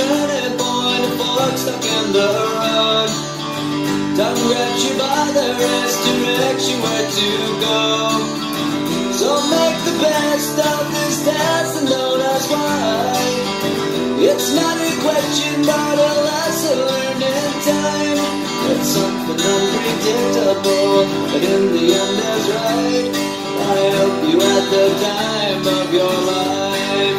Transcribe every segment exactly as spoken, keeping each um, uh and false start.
turning point, a fork stuck in the road. Time grabs you by the wrist, directs you where to go. So make the best of this test and don't ask why. It's not a question but a lesson learned in time. It's something unpredictable, but in the end is right. I help you at the time of your life.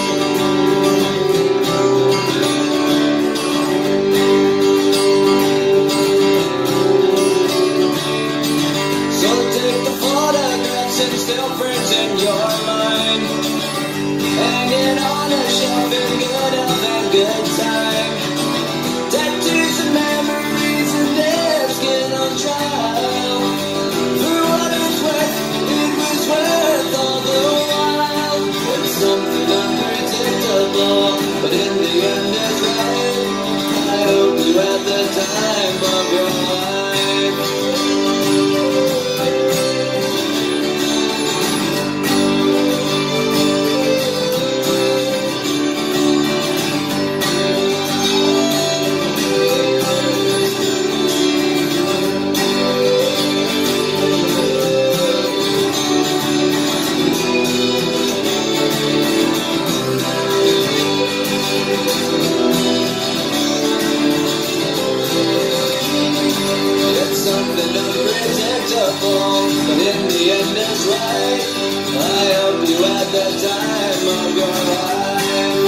So take the photographs and still frames in your mind, hanging on a shelf in good health and good time. Tattoos and memories and dead skin on trial. For what it was worth, it was worth all the while. It's something unpredictable, but in the end it's right. I hope you had the time of your life. But in the end it's right. I hope you had the time of your life.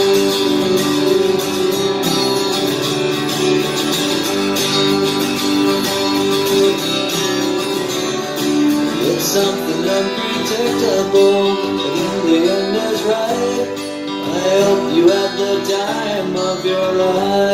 It's something unpredictable, but in the end it's right. I hope you had the time of your life.